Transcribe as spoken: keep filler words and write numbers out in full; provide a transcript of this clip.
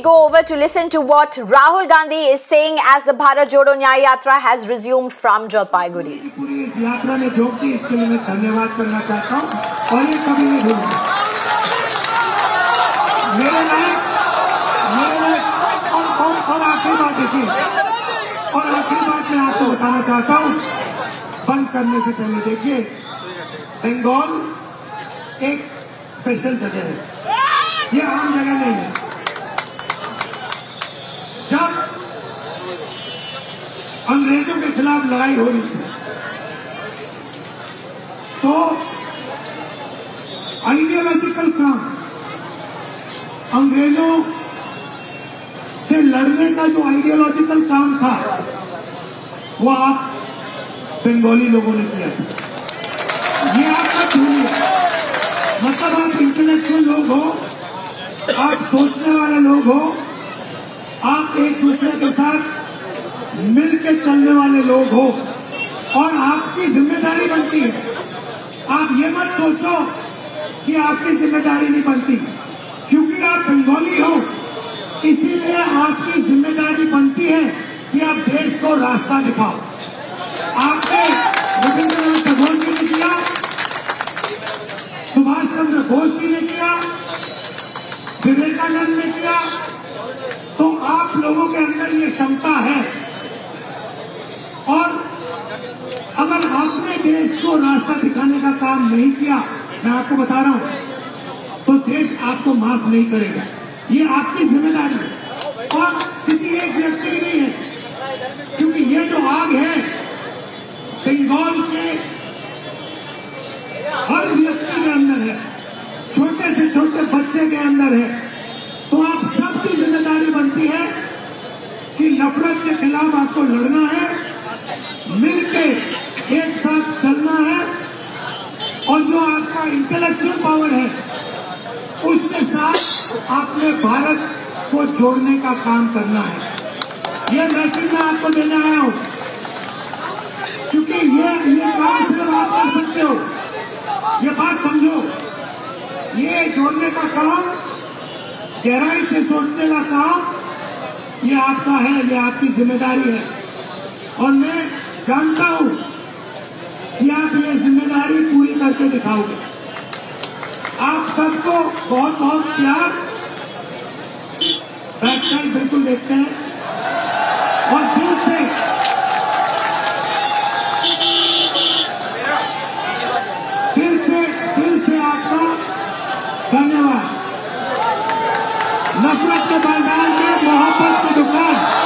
go over to listen to what Rahul Gandhi is saying as the Bharat Jodo Nyaya Yatra has resumed from Jalpaiguri. पूरी इस यात्रा ने जो की इसके लिए मैं धन्यवाद करना चाहता हूँ और ये कभी नहीं भूलूंगा। मेरे लायक मेरे लायक और और और आखिरी बात देखिए और आखिरी बात मैं आपको बताना चाहता हूँ बंद करने से पहले देखिए बंगाल एक स्पेशल जगह है, ये आम जगह नहीं है। जब अंग्रेजों के खिलाफ लड़ाई हो रही थी तो आइडियोलॉजिकल काम, अंग्रेजों से लड़ने का जो आइडियोलॉजिकल काम था वो आप बंगाली लोगों ने किया था। ये आपका खून है, मतलब आप इंटेलेक्चुअल लोग हो, आप सोचने वाले लोग हो, आप एक दूसरे के साथ मिलकर चलने वाले लोग हो और आपकी जिम्मेदारी बनती है। आप ये मत सोचो कि आपकी जिम्मेदारी नहीं बनती, क्योंकि आप बंगाली हो इसीलिए आपकी जिम्मेदारी बनती है कि आप देश को रास्ता दिखाओ। आपने रविंद्रनाथ टैगोर जी ने किया, सुभाष चंद्र बोस जी ने किया, विवेकानंद ने किया, तो आप लोगों के अंदर ये क्षमता है और अगर आपने देश को रास्ता दिखाने का काम नहीं किया, मैं आपको बता रहा हूं, तो देश आपको माफ नहीं करेगा। ये आपकी जिम्मेदारी है और किसी एक व्यक्ति की नहीं है, क्योंकि ये जो आग है बंगाल के हर व्यक्ति के अंदर है, छोटे से छोटे बच्चे के अंदर है। तो आप सबकी जिम्मेदारी बनती है कि नफरत के खिलाफ आपको लड़ना है, मिलके एक साथ चलना है और जो आपका इंटेलेक्चुअल पावर है उसके साथ आपने भारत को जोड़ने का काम करना है। ये मैसेज मैं आपको देने आया हूं, क्योंकि ये ये काम सिर्फ आप कर सकते हो। ये बात समझो, ये जोड़ने का काम, गहराई से सोचने का काम ये आपका है, ये आपकी जिम्मेदारी है और मैं जानता हूं कि आप ये जिम्मेदारी पूरी करके दिखाओगे। आप सबको बहुत बहुत प्यार। बैक साइड बिल्कुल देखते हैं और दिल से दिल से दिल से आपका धन्यवाद। नफरत के बाजार में मोहब्बत की दुकान।